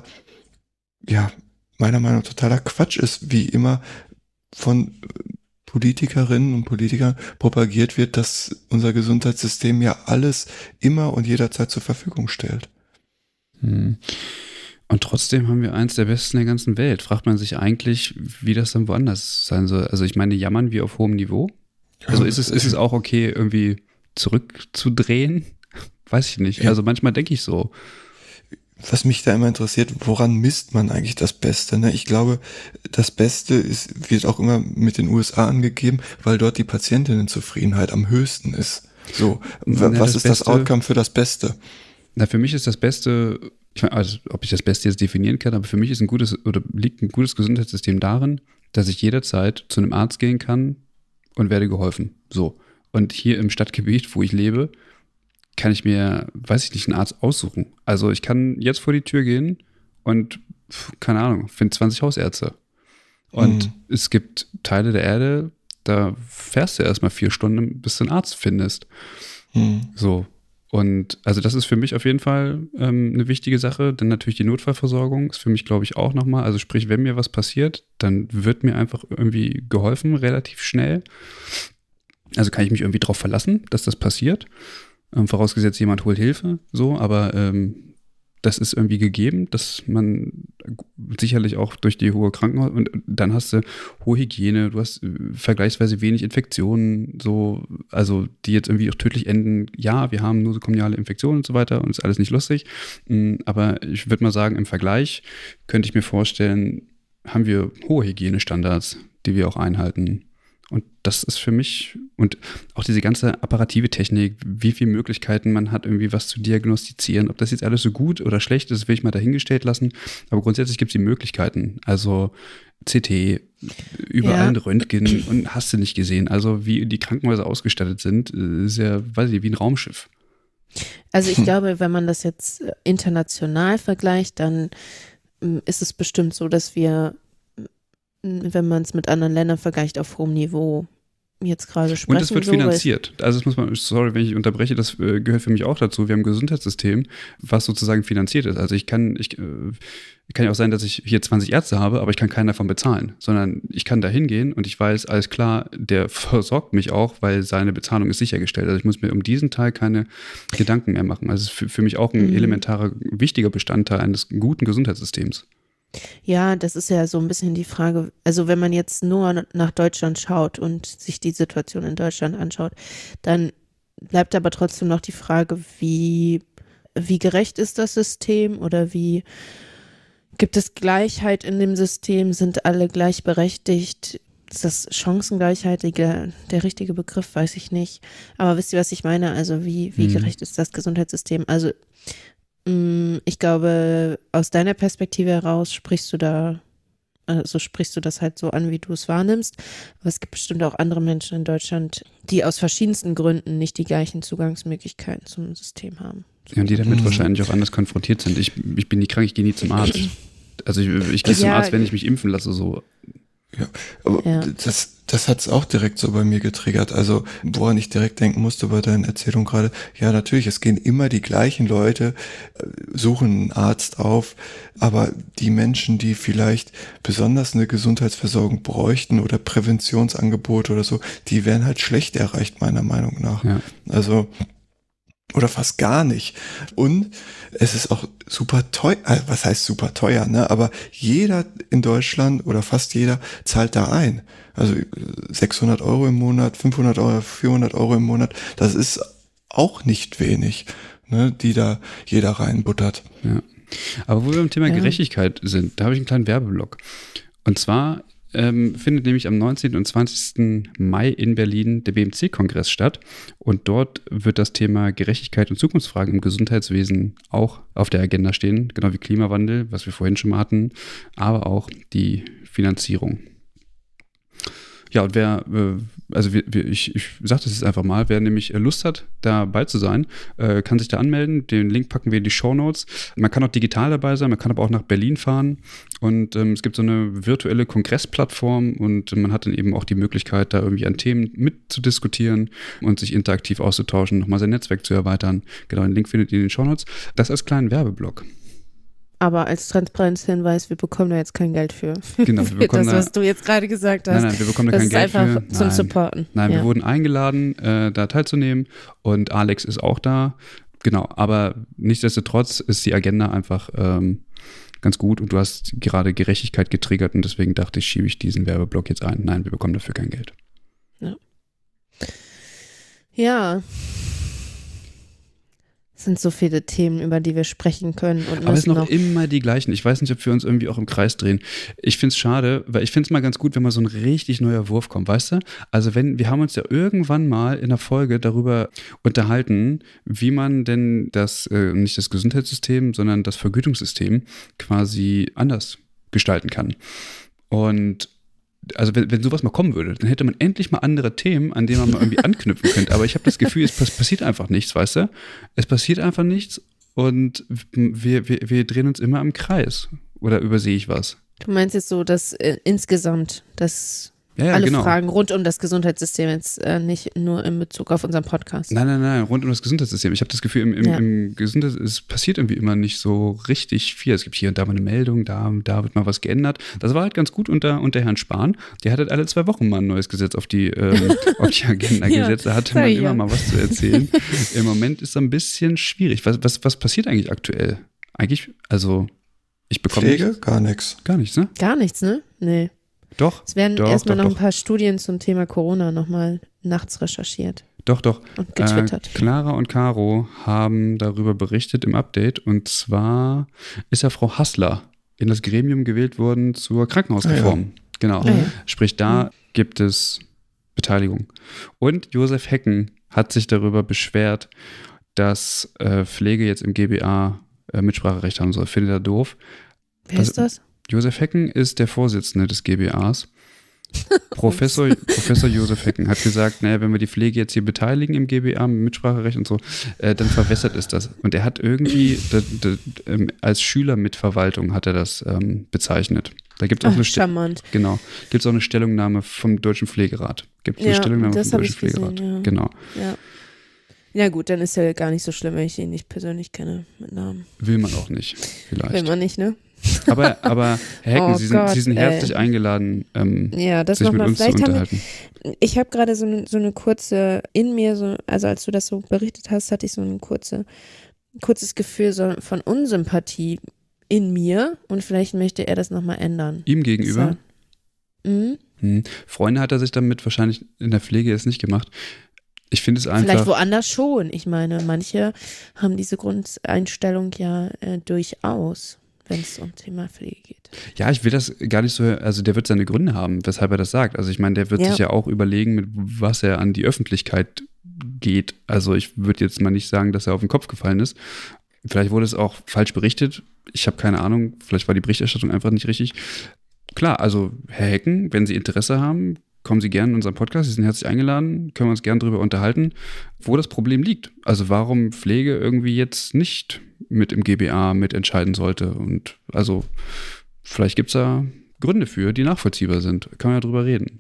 ja, meiner Meinung nach totaler Quatsch ist, wie immer von Politikerinnen und Politikern propagiert wird, dass unser Gesundheitssystem ja alles immer und jederzeit zur Verfügung stellt. Und trotzdem haben wir eins der besten der ganzen Welt. Fragt man sich eigentlich, wie das dann woanders sein soll. Also ich meine, jammern wir auf hohem Niveau? Also ist es auch okay, irgendwie zurückzudrehen? Weiß ich nicht. Ja. Also manchmal denke ich so. Was mich da immer interessiert, woran misst man eigentlich das Beste? Ne? Ich glaube, das Beste wird auch immer mit den USA angegeben, weil dort die Patientinnenzufriedenheit am höchsten ist. So, was ist das Outcome für das Beste? Na, für mich ist das Beste, ich meine, also ob ich das Beste jetzt definieren kann, aber für mich ist liegt ein gutes Gesundheitssystem darin, dass ich jederzeit zu einem Arzt gehen kann und werde geholfen. So. Und hier im Stadtgebiet, wo ich lebe, kann ich mir, weiß ich nicht, einen Arzt aussuchen. Also ich kann jetzt vor die Tür gehen und, keine Ahnung, finde 20 Hausärzte. Und es gibt Teile der Erde, da fährst du erstmal 4 Stunden, bis du einen Arzt findest. So. Und also das ist für mich auf jeden Fall eine wichtige Sache. Dann natürlich die Notfallversorgung ist für mich, glaube ich, auch nochmal. Also sprich, wenn mir was passiert, dann wird mir einfach irgendwie geholfen, relativ schnell. Also kann ich mich irgendwie drauf verlassen, dass das passiert. Vorausgesetzt, jemand holt Hilfe, so, aber das ist irgendwie gegeben, dass man sicherlich auch durch die hohe Krankenhaus und dann hast du hohe Hygiene, du hast vergleichsweise wenig Infektionen, so, also die jetzt irgendwie auch tödlich enden. Ja, wir haben nosokomiale Infektionen und so weiter und ist alles nicht lustig, aber ich würde mal sagen, im Vergleich könnte ich mir vorstellen, haben wir hohe Hygienestandards, die wir auch einhalten. Und das ist für mich, und auch diese ganze apparative Technik, wie viele Möglichkeiten man hat, irgendwie was zu diagnostizieren. Ob das jetzt alles so gut oder schlecht ist, will ich mal dahingestellt lassen. Aber grundsätzlich gibt es die Möglichkeiten. Also CT, überall ein Röntgen und hast du nicht gesehen. Also wie die Krankenhäuser ausgestattet sind, ist ja, weiß ich, wie ein Raumschiff. Also ich glaube, wenn man das jetzt international vergleicht, dann ist es bestimmt so, dass wir, wenn man es mit anderen Ländern vergleicht, auf hohem Niveau jetzt gerade sprechen. Und es wird finanziert. Also das muss man, sorry, wenn ich unterbreche, das gehört für mich auch dazu. Wir haben ein Gesundheitssystem, was sozusagen finanziert ist. Also kann ja auch sein, dass ich hier 20 Ärzte habe, aber ich kann keinen davon bezahlen, sondern ich kann da hingehen und ich weiß, alles klar, der versorgt mich auch, weil seine Bezahlung ist sichergestellt. Also ich muss mir um diesen Teil keine Gedanken mehr machen. Also es ist für mich auch ein elementarer, wichtiger Bestandteil eines guten Gesundheitssystems. Ja, das ist ja so ein bisschen die Frage, also wenn man jetzt nur nach Deutschland schaut und sich die Situation in Deutschland anschaut, dann bleibt aber trotzdem noch die Frage, wie gerecht ist das System oder gibt es Gleichheit in dem System, sind alle gleichberechtigt? Ist das Chancengleichheit der richtige Begriff, weiß ich nicht. Aber wisst ihr, was ich meine? Also wie gerecht ist das Gesundheitssystem? Also ich glaube, aus deiner Perspektive heraus sprichst du das halt so an, wie du es wahrnimmst. Aber es gibt bestimmt auch andere Menschen in Deutschland, die aus verschiedensten Gründen nicht die gleichen Zugangsmöglichkeiten zum System haben. Ja, und die damit wahrscheinlich auch anders konfrontiert sind. Ich bin nie krank, ich gehe nie zum Arzt. Also ich gehe zum Arzt, wenn ich mich impfen lasse, so. Ja, aber das hat es auch direkt so bei mir getriggert. Also woran ich direkt denken musste bei deiner Erzählung gerade, ja natürlich, es gehen immer die gleichen Leute, suchen einen Arzt auf, aber die Menschen, die vielleicht besonders eine Gesundheitsversorgung bräuchten oder Präventionsangebote oder so, die werden halt schlecht erreicht, meiner Meinung nach. Ja. Also oder fast gar nicht. Und es ist auch super teuer, was heißt super teuer, ne? Aber jeder in Deutschland oder fast jeder zahlt da ein. Also 600 Euro im Monat, 500 Euro, 400 Euro im Monat, das ist auch nicht wenig, ne? Die da jeder reinbuttert. Ja. Aber wo wir beim Thema Gerechtigkeit sind, da habe ich einen kleinen Werbeblock. Und zwar findet nämlich am 19. und 20. Mai in Berlin der BMC-Kongress statt. Und dort wird das Thema Gerechtigkeit und Zukunftsfragen im Gesundheitswesen auch auf der Agenda stehen, genau wie Klimawandel, was wir vorhin schon mal hatten, aber auch die Finanzierung. Ja, und ich sage das jetzt einfach mal, wer nämlich Lust hat, dabei zu sein, kann sich da anmelden. Den Link packen wir in die Shownotes. Man kann auch digital dabei sein, man kann aber auch nach Berlin fahren. Und es gibt so eine virtuelle Kongressplattform und man hat dann eben auch die Möglichkeit, da irgendwie an Themen mitzudiskutieren und sich interaktiv auszutauschen, nochmal sein Netzwerk zu erweitern. Genau, den Link findet ihr in den Shownotes. Das als kleinen Werbeblock. Aber als Transparenzhinweis, wir bekommen da jetzt kein Geld für. Genau, wir bekommen das, was du jetzt gerade gesagt hast. Nein, wir bekommen da kein Geld für. Das ist einfach zum Supporten. Nein, wir wurden eingeladen, da teilzunehmen und Alex ist auch da. Genau, aber nichtsdestotrotz ist die Agenda einfach ganz gut und du hast gerade Gerechtigkeit getriggert und deswegen dachte ich, schiebe ich diesen Werbeblock jetzt ein. Nein, wir bekommen dafür kein Geld. Ja. Es sind so viele Themen, über die wir sprechen können. Und aber es sind noch immer die gleichen. Ich weiß nicht, ob wir uns irgendwie auch im Kreis drehen. Ich finde es schade, weil ich finde es mal ganz gut, wenn mal so ein richtig neuer Wurf kommt, weißt du? Also wir haben uns ja irgendwann mal in der Folge darüber unterhalten, wie man denn nicht das Gesundheitssystem, sondern das Vergütungssystem quasi anders gestalten kann. Und also wenn sowas mal kommen würde, dann hätte man endlich mal andere Themen, an denen man mal irgendwie anknüpfen könnte. Aber ich habe das Gefühl, es passiert einfach nichts, weißt du? Es passiert einfach nichts und wir drehen uns immer im Kreis. Oder übersehe ich was? Du meinst jetzt so, dass insgesamt alle Fragen rund um das Gesundheitssystem jetzt nicht nur in Bezug auf unseren Podcast. Nein, rund um das Gesundheitssystem. Ich habe das Gefühl, im Gesundheitssystem, es passiert irgendwie immer nicht so richtig viel. Es gibt hier und da mal eine Meldung, da wird mal was geändert. Das war halt ganz gut unter Herrn Spahn. Der hat halt alle 2 Wochen mal ein neues Gesetz auf die Agenda gesetzt. Da hatte man immer mal was zu erzählen. Im Moment ist es ein bisschen schwierig. Was passiert eigentlich aktuell? Eigentlich, also ich bekomme Pflege? Gar nichts. Gar nichts, ne? Gar nichts, ne? Nee. Doch. Es werden erstmal noch ein paar Studien zum Thema Corona nochmal nachts recherchiert. Doch. Und getwittert. Clara und Caro haben darüber berichtet im Update. Und zwar ist ja Frau Hassler in das Gremium gewählt worden zur Krankenhausreform. Ja. Genau. Ja. Sprich, da gibt es Beteiligung. Und Josef Hecken hat sich darüber beschwert, dass Pflege jetzt im GBA Mitspracherecht haben soll. Findet er doof. Wer ist das? Josef Hecken ist der Vorsitzende des GBAs Professor Josef Hecken hat gesagt, naja, wenn wir die Pflege jetzt hier beteiligen im GBA, mit Mitspracherecht und so, dann verwässert ist das. Und er hat irgendwie als Schülermitverwaltung hat er das bezeichnet. Da gibt es auch charmant. Genau. Gibt es auch eine Stellungnahme vom Deutschen Pflegerat. Gibt es eine Stellungnahme vom Deutschen Pflegerat. Gesehen, ja. Genau. Ja. Ja gut, dann ist ja gar nicht so schlimm, wenn ich ihn nicht persönlich kenne mit Namen. Will man auch nicht, vielleicht. Will man nicht, ne? Aber Herr Hecken, Sie sind herzlich eingeladen, das sich mit uns zu unterhalten. Ich habe gerade so eine kurze, in mir, also als du das so berichtet hast, hatte ich so ein kurzes Gefühl von Unsympathie in mir und vielleicht möchte er das nochmal ändern. Ihm gegenüber? Freunde hat er sich damit wahrscheinlich in der Pflege jetzt nicht gemacht. Ich finde es einfach. Vielleicht woanders schon. Ich meine, manche haben diese Grundeinstellung ja durchaus, wenn es um Thema Pflege geht. Ja, ich will das gar nicht so, also der wird seine Gründe haben, weshalb er das sagt. Also ich meine, der wird sich ja auch überlegen, mit was er an die Öffentlichkeit geht. Also ich würde jetzt mal nicht sagen, dass er auf den Kopf gefallen ist. Vielleicht wurde es auch falsch berichtet. Ich habe keine Ahnung, vielleicht war die Berichterstattung einfach nicht richtig. Klar, also Herr Hecken, wenn Sie Interesse haben, kommen Sie gerne in unseren Podcast, Sie sind herzlich eingeladen, können wir uns gerne darüber unterhalten, wo das Problem liegt. Also warum Pflege irgendwie jetzt nicht mit im GBA mitentscheiden sollte. Und also vielleicht gibt es da Gründe für, die nachvollziehbar sind. Kann man ja drüber reden.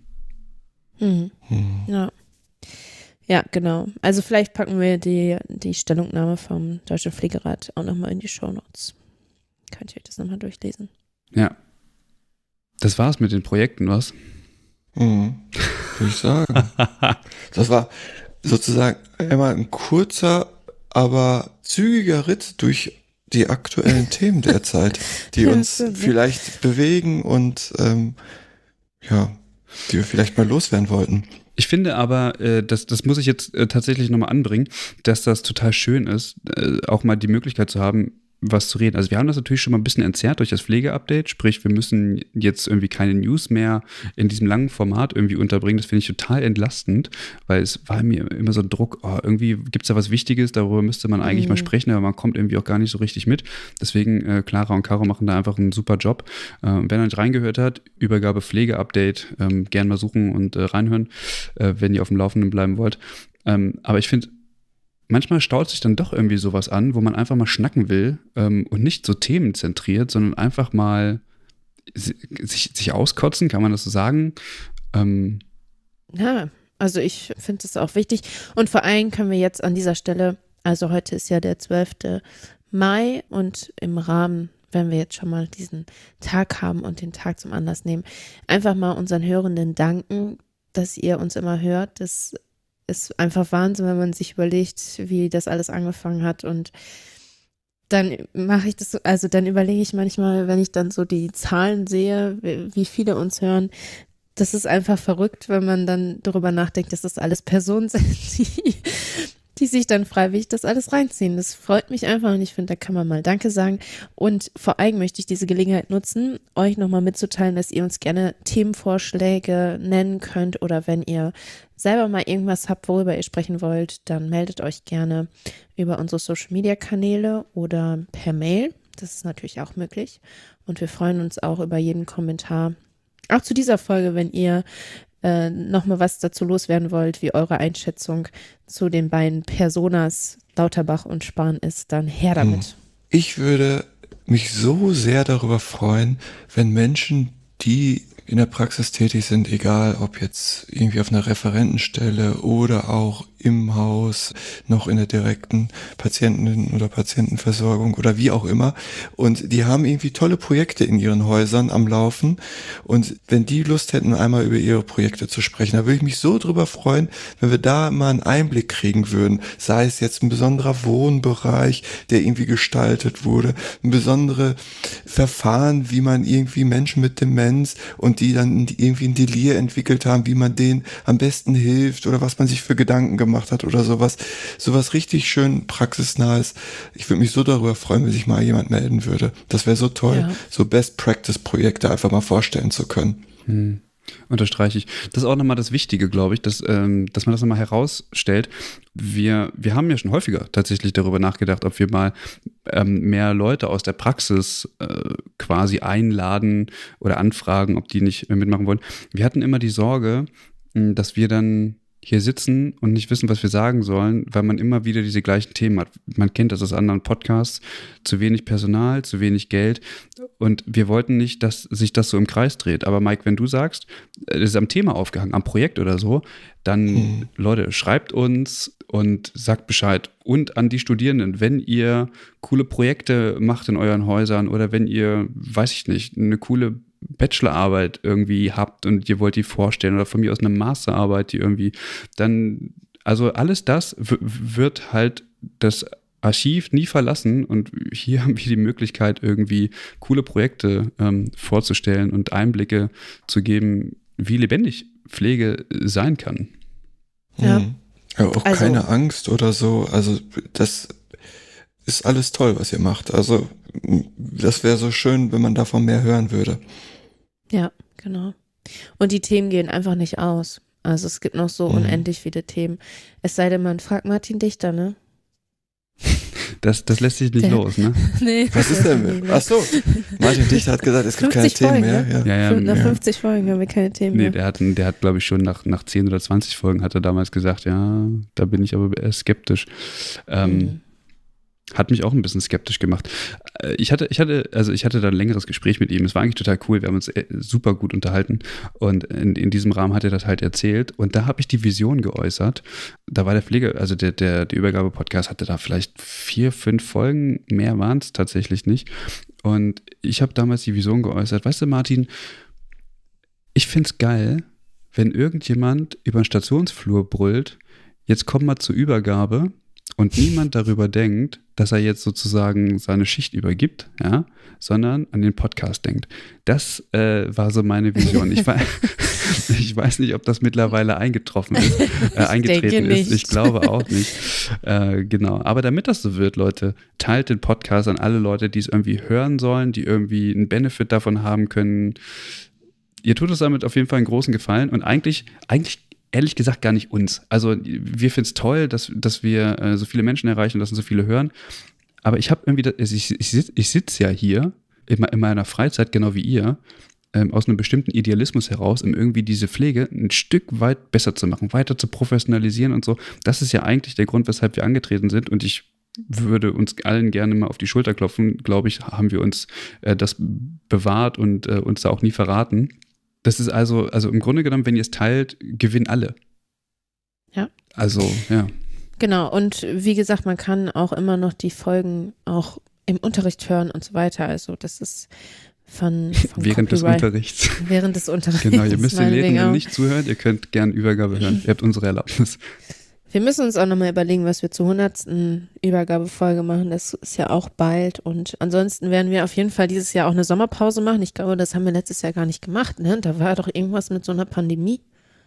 Ja, genau. Also vielleicht packen wir die Stellungnahme vom Deutschen Pflegerat auch nochmal in die Shownotes. Könnt ihr euch das nochmal durchlesen. Ja. Das war's mit den Projekten, was? Würde ich sagen. Das war sozusagen einmal ein kurzer, aber zügiger Ritt durch die aktuellen Themen der Zeit, die uns vielleicht bewegen und die wir vielleicht mal loswerden wollten. Ich finde aber, das muss ich jetzt tatsächlich nochmal anbringen, dass das total schön ist, auch mal die Möglichkeit zu haben, was zu reden. Also wir haben das natürlich schon mal ein bisschen entzerrt durch das Pflegeupdate, sprich wir müssen jetzt irgendwie keine News mehr in diesem langen Format irgendwie unterbringen. Das finde ich total entlastend, weil es war mir immer so ein Druck, irgendwie gibt es da was Wichtiges, darüber müsste man eigentlich mal sprechen, aber man kommt irgendwie auch gar nicht so richtig mit. Deswegen Clara und Caro machen da einfach einen super Job. Wenn er nicht reingehört hat, Übergabe Pflegeupdate, gern mal suchen und reinhören, wenn ihr auf dem Laufenden bleiben wollt. Aber ich finde, manchmal staut sich dann doch irgendwie sowas an, wo man einfach mal schnacken will und nicht so themenzentriert, sondern einfach mal sich auskotzen, kann man das so sagen? Ja, also ich finde es auch wichtig. Und vor allem können wir jetzt an dieser Stelle, also heute ist ja der 12. Mai und im Rahmen, wenn wir jetzt schon mal diesen Tag haben und den Tag zum Anlass nehmen, einfach mal unseren Hörenden danken, dass ihr uns immer hört. Das ist einfach Wahnsinn, wenn man sich überlegt, wie das alles angefangen hat. Und dann mache ich das, also dann überlege ich manchmal, wenn ich dann so die Zahlen sehe, wie viele uns hören, das ist einfach verrückt, wenn man dann darüber nachdenkt, dass das alles Personen sind, die sich dann freiwillig das alles reinziehen. Das freut mich einfach und ich finde, da kann man mal Danke sagen. Und vor allem möchte ich diese Gelegenheit nutzen, euch nochmal mitzuteilen, dass ihr uns gerne Themenvorschläge nennen könnt oder wenn ihr selber mal irgendwas habt, worüber ihr sprechen wollt, dann meldet euch gerne über unsere Social-Media-Kanäle oder per Mail. Das ist natürlich auch möglich. Und wir freuen uns auch über jeden Kommentar. Auch zu dieser Folge, wenn ihr nochmal was dazu loswerden wollt, wie eure Einschätzung zu den beiden Personas Lauterbach und Spahn ist, dann her damit. Ich würde mich so sehr darüber freuen, wenn Menschen, die in der Praxis tätig sind, egal ob jetzt irgendwie auf einer Referentenstelle oder auch im Haus, noch in der direkten Patienten- oder Patientenversorgung oder wie auch immer. Und die haben irgendwie tolle Projekte in ihren Häusern am Laufen. Und wenn die Lust hätten, einmal über ihre Projekte zu sprechen, da würde ich mich so drüber freuen, wenn wir da mal einen Einblick kriegen würden. Sei es jetzt ein besonderer Wohnbereich, der irgendwie gestaltet wurde, ein besondere Verfahren, wie man irgendwie Menschen mit Demenz und die dann irgendwie ein Delir entwickelt haben, wie man denen am besten hilft oder was man sich für Gedanken gemacht hat oder sowas richtig schön praxisnahes. Ich würde mich so darüber freuen, wenn sich mal jemand melden würde. Das wäre so toll, so Best-Practice-Projekte einfach mal vorstellen zu können. Unterstreiche ich. Das ist auch nochmal das Wichtige, glaube ich, dass man das nochmal herausstellt. Wir haben ja schon häufiger tatsächlich darüber nachgedacht, ob wir mal mehr Leute aus der Praxis quasi einladen oder anfragen, ob die nicht mitmachen wollen. Wir hatten immer die Sorge, dass wir dann hier sitzen und nicht wissen, was wir sagen sollen, weil man immer wieder diese gleichen Themen hat. Man kennt das aus anderen Podcasts, zu wenig Personal, zu wenig Geld und wir wollten nicht, dass sich das so im Kreis dreht. Aber Mike, wenn du sagst, es ist am Thema aufgehangen, am Projekt oder so, dann Leute, schreibt uns und sagt Bescheid. Und an die Studierenden, wenn ihr coole Projekte macht in euren Häusern oder wenn ihr, weiß ich nicht, eine coole Bachelorarbeit irgendwie habt und ihr wollt die vorstellen oder von mir aus eine Masterarbeit, die irgendwie dann, also alles das wird halt das Archiv nie verlassen und hier haben wir die Möglichkeit, irgendwie coole Projekte vorzustellen und Einblicke zu geben, wie lebendig Pflege sein kann. Ja. Ja, auch also, keine Angst oder so, also das ist alles toll, was ihr macht. Also das wäre so schön, wenn man davon mehr hören würde. Ja, genau. Und die Themen gehen einfach nicht aus. Also es gibt noch so unendlich viele Themen. Es sei denn, man fragt Martin Dichter, ne? Das lässt sich nicht los, ne? Nee. Was ist denn mit? Ach so, Martin Dichter hat gesagt, es gibt keine Themen mehr. Ne? Ja. Nach 50 Folgen haben wir keine Themen mehr. Nee, der hat glaube ich schon nach 10 oder 20 Folgen hat er damals gesagt, ja, da bin ich aber eher skeptisch. Hat mich auch ein bisschen skeptisch gemacht. Ich hatte da ein längeres Gespräch mit ihm. Es war eigentlich total cool. Wir haben uns super gut unterhalten. Und in diesem Rahmen hat er das halt erzählt. Und da habe ich die Vision geäußert. Da war der Pflege, also der Übergabe-Podcast hatte da vielleicht 4, 5 Folgen. Mehr waren es tatsächlich nicht. Und ich habe damals die Vision geäußert. Weißt du, Martin, ich finde es geil, wenn irgendjemand über den Stationsflur brüllt, jetzt komm mal zur Übergabe. Und niemand darüber denkt, dass er jetzt sozusagen seine Schicht übergibt, ja, sondern an den Podcast denkt. Das war so meine Vision. Ich weiß nicht, ob das mittlerweile eingetreten ist. Ich glaube auch nicht. Genau. Aber damit das so wird, Leute, teilt den Podcast an alle Leute, die es irgendwie hören sollen, die irgendwie einen Benefit davon haben können. Ihr tut uns damit auf jeden Fall einen großen Gefallen und eigentlich ehrlich gesagt gar nicht uns. Also wir finden es toll, dass wir so viele Menschen erreichen, dass uns so viele hören. Aber ich habe irgendwie, ich sitze ja hier in meiner Freizeit, genau wie ihr, aus einem bestimmten Idealismus heraus, um irgendwie diese Pflege ein Stück weit besser zu machen, weiter zu professionalisieren und so. Das ist ja eigentlich der Grund, weshalb wir angetreten sind. Und ich würde uns allen gerne mal auf die Schulter klopfen. Glaube ich, haben wir uns das bewahrt und uns da auch nie verraten. Das ist also im Grunde genommen, wenn ihr es teilt, gewinnen alle. Ja. Also, ja. Genau, und wie gesagt, man kann auch immer noch die Folgen auch im Unterricht hören und so weiter. Also das ist von während des Unterrichts. Während des Unterrichts. Genau, ihr müsst den Lehrenden nicht zuhören, ihr könnt gern Übergabe hören. Ihr habt unsere Erlaubnis. Wir müssen uns auch nochmal überlegen, was wir zur 100. Übergabefolge machen. Das ist ja auch bald. Und ansonsten werden wir auf jeden Fall dieses Jahr auch eine Sommerpause machen. Ich glaube, das haben wir letztes Jahr gar nicht gemacht. Ne? Da war doch irgendwas mit so einer Pandemie.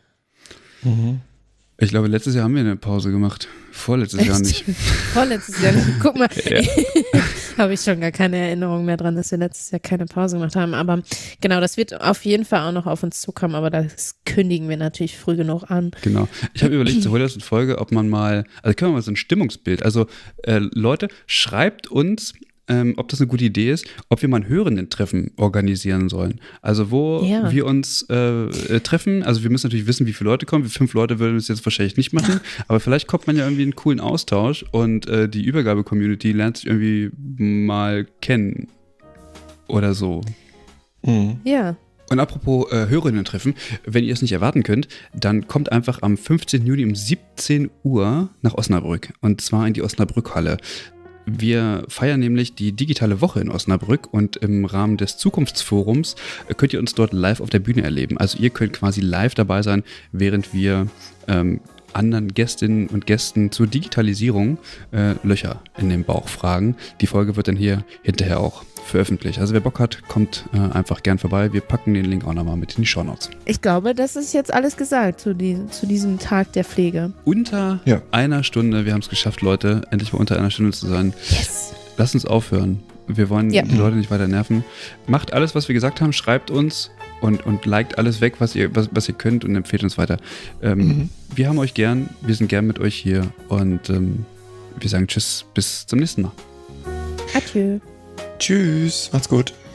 Mhm. Ich glaube, letztes Jahr haben wir eine Pause gemacht. Vorletztes Jahr nicht. Vorletztes Jahr nicht. Guck mal, habe ich schon gar keine Erinnerung mehr dran, dass wir letztes Jahr keine Pause gemacht haben. Aber genau, das wird auf jeden Fall auch noch auf uns zukommen. Aber das kündigen wir natürlich früh genug an. Genau. Ich habe überlegt, zur 100. Folge, ob man mal, also können wir mal so ein Stimmungsbild. Also Leute, schreibt uns, ob das eine gute Idee ist, ob wir mal ein Hörenden-Treffen organisieren sollen. Also wo wir uns treffen, also wir müssen natürlich wissen, wie viele Leute kommen. 5 Leute würden es jetzt wahrscheinlich nicht machen, aber vielleicht kommt man ja irgendwie in einen coolen Austausch und die Übergabe-Community lernt sich irgendwie mal kennen oder so. Mhm. Ja. Und apropos Hörerinnen-Treffen, wenn ihr es nicht erwarten könnt, dann kommt einfach am 15. Juni um 17 Uhr nach Osnabrück und zwar in die Osnabrück-Halle. Wir feiern nämlich die digitale Woche in Osnabrück und im Rahmen des Zukunftsforums könnt ihr uns dort live auf der Bühne erleben. Also ihr könnt quasi live dabei sein, während wir anderen Gästinnen und Gästen zur Digitalisierung Löcher in den Bauch fragen. Die Folge wird dann hier hinterher auch veröffentlicht. Also wer Bock hat, kommt einfach gern vorbei. Wir packen den Link auch nochmal mit in die Shownotes. Ich glaube, das ist jetzt alles gesagt zu diesem Tag der Pflege. Unter einer Stunde, wir haben es geschafft, Leute, endlich mal unter einer Stunde zu sein. Yes. Lasst uns aufhören. Wir wollen die Leute nicht weiter nerven. Macht alles, was wir gesagt haben, schreibt uns und liked alles weg, was ihr könnt und empfehlt uns weiter. Wir haben euch gern, wir sind gern mit euch hier und wir sagen Tschüss, bis zum nächsten Mal. Adieu. Tschüss, macht's gut.